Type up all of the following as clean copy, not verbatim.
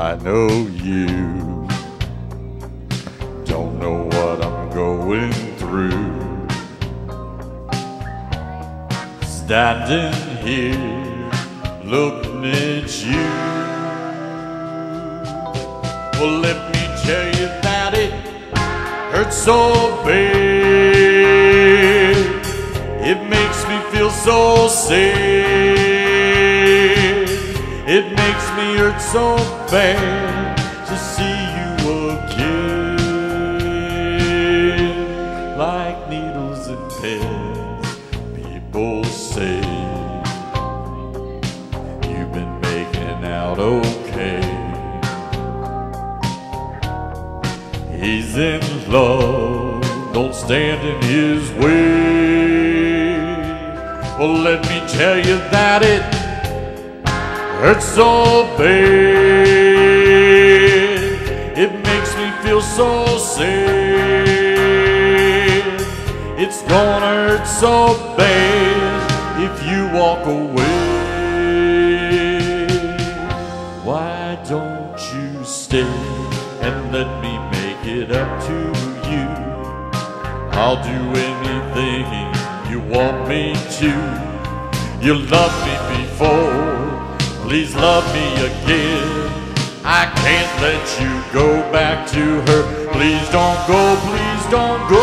I know you don't know what I'm going through. Standing here looking at you. Well, let me tell you that it hurts so bad. It makes me feel so sad. It makes me hurt so bad to see you again. Like needles and pins, people say you've been making out okay. He's in love, don't stand in his way. Well, let me tell you that it hurts so bad. It makes me feel so sad. It's gonna hurt so bad if you walk away. Why don't you stay and let me make it up to you? I'll do anything you want me to. You loved me before, please love me again. I can't let you go back to her. Please don't go, please don't go.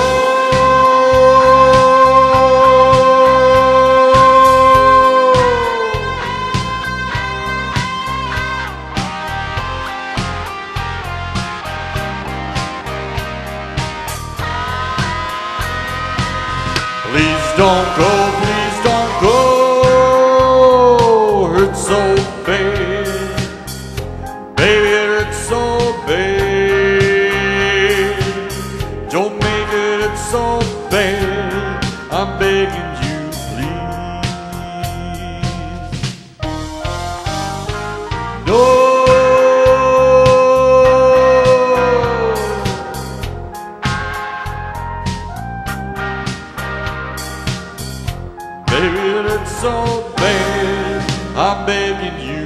Please don't go, please don't go. Hurts so bad, baby, it hurts so bad. Don't make it hurt so bad, I'm begging you, please. No. Baby, it hurts so bad, I'm begging you.